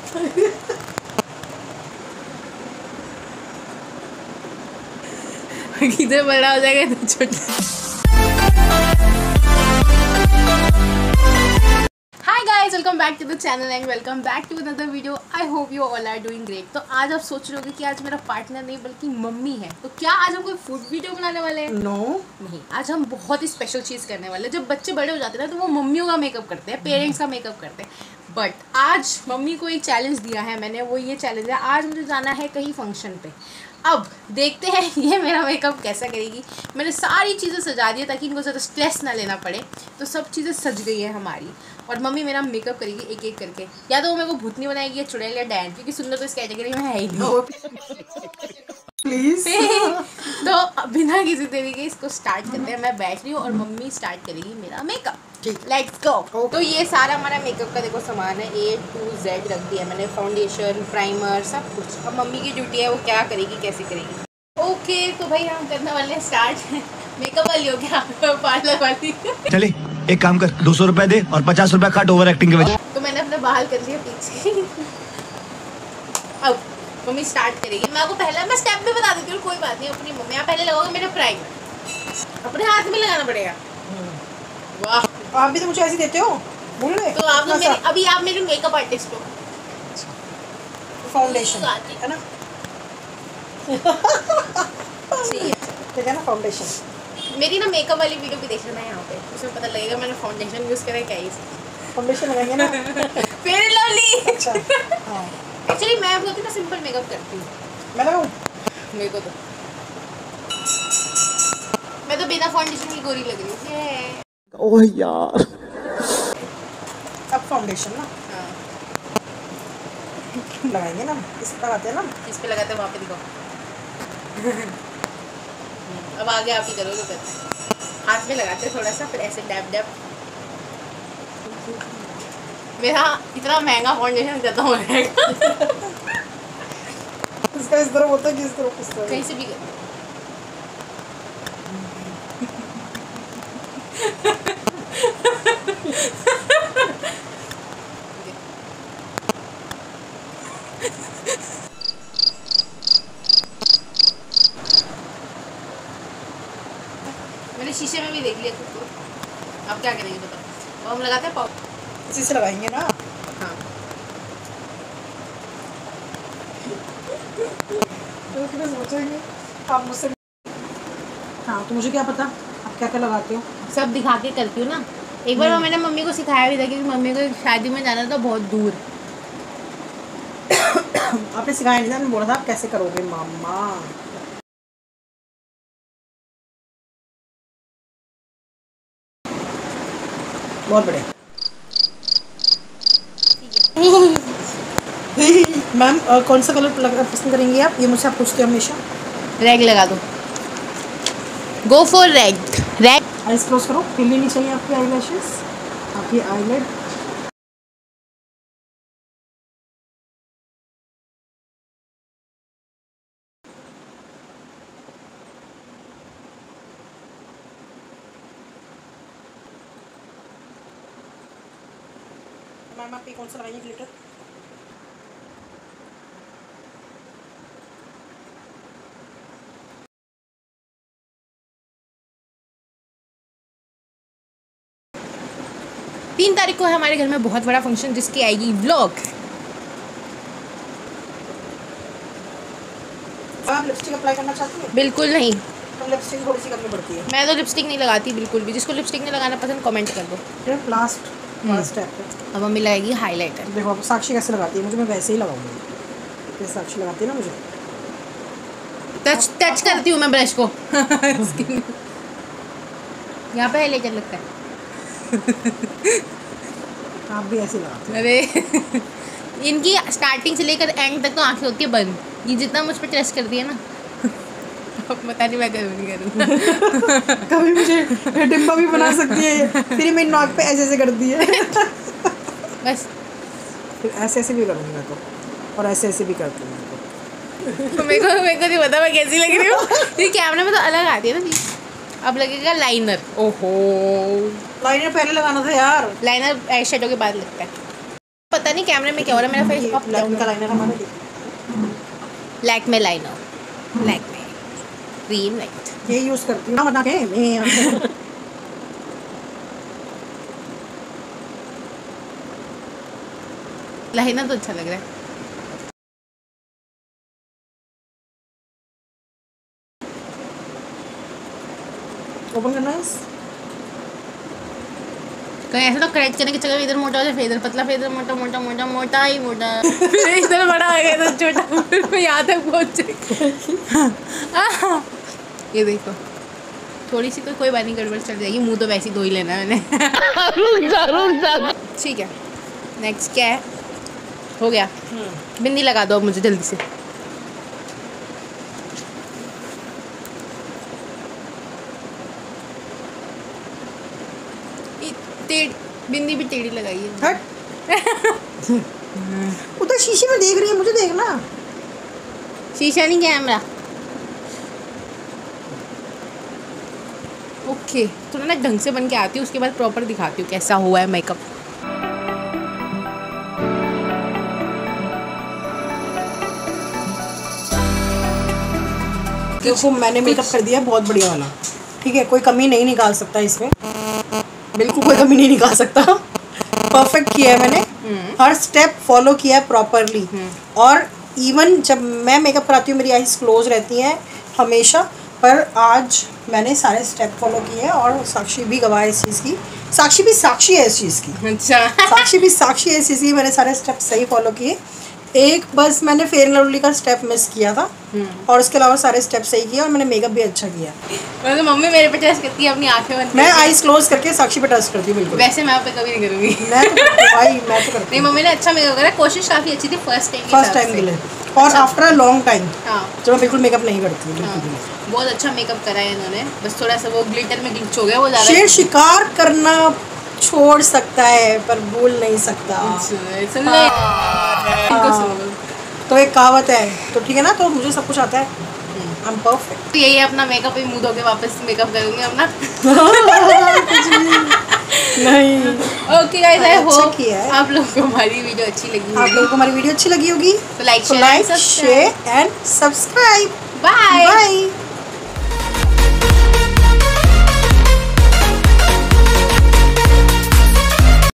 किधर बड़ा हो जाएगा तो छोटा। Hi guys, welcome back to the channel and welcome back to another video. I hope you all are doing great. तो आज आप सोच रहे होगे कि आज मेरा पार्टनर नहीं बल्कि मम्मी है, तो क्या आज हम कोई फूड वीडियो बनाने वाले हैं? नहीं, आज हम बहुत ही स्पेशल चीज़ करने वाले हैं। जब बच्चे बड़े हो जाते हैं ना तो वो मम्मियों का मेकअप करते हैं, पेरेंट्स का मेकअप करते हैं, बट आज मम्मी को एक चैलेंज दिया है मैंने। वो ये चैलेंज है, आज मुझे जाना है कहीं फंक्शन पे। अब देखते हैं ये मेरा मेकअप कैसा करेगी। मैंने सारी चीज़ें सजा दी है ताकि इनको ज़्यादा स्ट्रेस ना लेना पड़े। तो सब चीज़ें सज गई है हमारी, और मम्मी मेरा मेकअप करेगी एक एक करके। या तो वो मेरे को भूतनी बनाएगी या चुड़ैल या डैन, क्योंकि सुंदर तो इस कैटेगरी में है ही नहीं। प्लीज। तो बिना किसी तरीके इसको स्टार्ट करते हैं। मैं बैठ रही हूँ और मम्मी स्टार्ट करेगी मेरा मेकअप। Let's go. तो ये सारा हमारा मेकअप का देखो सामान है, A to Z रख दिया मैंने, फाउंडेशन, प्राइमर, सब कुछ। अब मम्मी की ड्यूटी है वो क्या करेगी, कैसे करेगी। ओके, तो भाई हम करने वाले हैं स्टार्ट। मेकअप वाली हो क्या, पार्लर वाली? चले एक काम कर, 200 रुपए दे और 50 रुपए काट ओवर एक्टिंग के वजह। तो मैंने अपने बाल कर लिया पीछे। अब मम्मी स्टार्ट करेगी। मैं आपको पहला मैं स्टेप भी बता देती हूँ, कोई बात नहीं। अपनी मम्मी आप पहले लगाओगे मेरा प्राइमर, अपने हाथ में लगाना पड़ेगा। वाह, आप भी तो मुझे ऐसे देते हो, भूल गए? तो आप मेरे अभी आप मेरे मेकअप आर्टिस्ट हो। फाउंडेशन है ना? ठीक है ना, फाउंडेशन। मेरी ना मेकअप वाली वीडियो भी देख लेना यहाँ पे, उसमें पता लगेगा मैंने फाउंडेशन यूज करा है क्या ही। फाउंडेशन लगाएंगे ना। Fair and lovely. अच्छा हाँ, एक्चुअली मैं बहुत ना सिंपल मेकअप करती हूँ। मैं लगाऊँ? मेरे को तो मैं तो बिना फाउंडेशन की गोरी लग रही हूँ। ओह यार, अब फाउंडेशन ना हाँ, लगाएंगे ना, इस पे लगाते हैं ना। इस पे लगाते हैं, वहाँ पे दिखाओ। अब आगे आप ही करो तो करते हैं। हाथ में लगाते हैं थोड़ा सा, फिर ऐसे डैब डैब। मेरा इतना महंगा फाउंडेशन ज़्यादा हो जाएगा। इसका इस तरह होता है कि इस तरह, इस तरह कहीं से भी कर। मैंने शीशे में भी देख लिया खुद को। अब क्या करेंगे बताओ। अब हम लगाते हैं पाउडर। इसी से लगाएंगे ना। हाँ, तो कितने सोचेंगे आप मुझसे। हाँ, तो मुझे क्या पता आप क्या क्या लगाते हो। सब दिखा के करती हूँ ना। एक बार मैंने मम्मी को सिखाया भी था, क्योंकि मम्मी को शादी में जाना था बहुत दूर। आपने सिखाया नहीं था, मैंने बोला था आप कैसे करोगे मामा। बहुत बढ़िया। मैम कौन सा कलर पसंद करेंगी आप? ये मुझसे आप पूछते हो हमेशा। रेड लगा दो, go for red. Red. Eyes close करो, हिलनी नहीं चाहिए आपकी आईलैशेस, आपकी आईलिड। मैम आप ये कौन सा लगाएंगे ग्लिटर? तीन तारीख को है हमारे घर में बहुत बड़ा फंक्शन, जिसकी आएगी व्लॉग। आप लिपस्टिक अप्लाई करना चाहती हैं? बिल्कुल नहीं, तो लिपस्टिक थोड़ी सी करनी पड़ती है। मैं तो लिपस्टिक नहीं लगाती बिल्कुल भी। जिसको लिपस्टिक नहीं लगाना पसंद कमेंट कर दो। फिर लास्ट स्टेप है। अब मम्मी लगाएगी हाईलाइटर। देखो आप साक्षी कैसे लगाती है, मुझे मैं वैसे ही लगाऊंगी जैसे साक्षी लगाती है ना मुझे। टच करती हूँ मैं ब्रश को। यहाँ पे हाईलाइटर लगता है। आप भी ऐसे लगाते हैं। अरे इनकी स्टार्टिंग से लेकर एंड तक तो आंखें होती है बंद। ये जितना मुझ पर ट्रस्ट करती है ना, अब पता नहीं मैं करूँ नहीं करूँ। कभी मुझे डिब्बा भी बना सकती है, फिर मेरी नाक पे ऐसे ऐसे करती है। बस फिर ऐसे ऐसे भी करूँगी मैं तो, और ऐसे ऐसे भी करती हूँ मैं तो। मेरे को नहीं पता मैं कैसी लग रही हूँ, क्योंकि कैमरे में तो अलग आती है ना। अब लगेगा लाइनर। ओहो, लाइनर पहले लगाना था यार। लाइनर आई शेडो के बाद लगता है। पता नहीं कैमरे में क्या हो रहा है, मेरा फेस अप डाउन। का लाइनर हमारा Lakme liner, Lakme cream light, ये यूज करती हूँ बता के मैं। लाइनर तो अच्छा लग रहा है। ओपन करना है कहीं ऐसा तो करेक्ट करने के चक्कर में इधर मोटा हो जाए, फिर इधर पतला, फिर इधर मोटा मोटा मोटा मोटा ही मोटा, फिर इधर बड़ा हो गया, इधर छोटा, फिर मैं यहाँ तक पहुँच जाए। ये देखो थोड़ी सी तो कोई बात नहीं, गड़बड़ चल जाएगी। मुंह तो वैसे ही धो ही लेना है मैंने। ठीक है, नेक्स्ट क्या है? हो गया। बिंदी लगा दो अब मुझे जल्दी से। बिंदी भी टेढ़ी लगाई है। हट। उधर शीशे में देख रही है, मुझे देखना। शीशा नहीं, कैमरा। ओके, तो ना ढंग से बन के आती हूँ, उसके बाद प्रॉपर दिखाती हूँ कैसा हुआ है मेकअप। देखो मैंने मेकअप कर दिया बहुत बढ़िया वाला, ठीक है, कोई कमी नहीं निकाल सकता इसमें, बिल्कुल कोई कमी नहीं निकाल सकता। परफेक्ट किया है मैंने, हर स्टेप फॉलो किया है प्रॉपरली। और इवन जब मैं मेकअप कराती हूँ मेरी आईज क्लोज रहती हैं हमेशा, पर आज मैंने सारे स्टेप फॉलो किए हैं और साक्षी भी गवाह है इस चीज़ की। साक्षी भी साक्षी है इस चीज़ की। अच्छा। साक्षी भी साक्षी है इस चीज़ की, मैंने सारे स्टेप सही फॉलो किए। एक बस मैंने फेयर एंड लवली का स्टेप मिस किया था, और उसके अलावा सारे स्टेप सही किए, और मैंने मेकअप भी अच्छा किया। मतलब मम्मी मेरे पे ट्रस्ट करती है अपनी आंखें बंद। मैं आईज क्लोज करके साक्षी पे ट्रस्ट करती हूँ बिल्कुल। वैसे मैं आप पे कभी नहीं करूँगी। मैं तो करती नहीं, मम्मी ने अच्छा मेकअप करा, कोशिश काफ़ी अच्छी थी फर्स्ट टाइम के लिए, और आफ्टर अ लॉन्ग टाइम। हाँ, जब मैं बिल्कुल मेकअप नहीं करती बिल्कुल भी। बहुत अच्छा मेकअप करा है इन्होंने, बस थोड़ा सा वो ग्लिटर में ग्लिच हो गया, वो ज़्यादा। शेर शिकार करना छोड़ सकता है पर भूल नहीं सकता। सुन ले इनको, सुन। तो एक कहावत है, तो ठीक है ना, तो मुझे सब कुछ आता है, आई एम परफेक्ट। तो यही है अपना मेकअप, ही मुंह धो के वापस मेकअप करूँगी अपना। नहीं। ओके गाइस, आई होप किया है। आप लोगों को हमारी वीडियो अच्छी लगी होगी। आप लोगों को हमारी वीडियो अच्छी लगी होगी तो like, share and subscribe. Bye. Bye.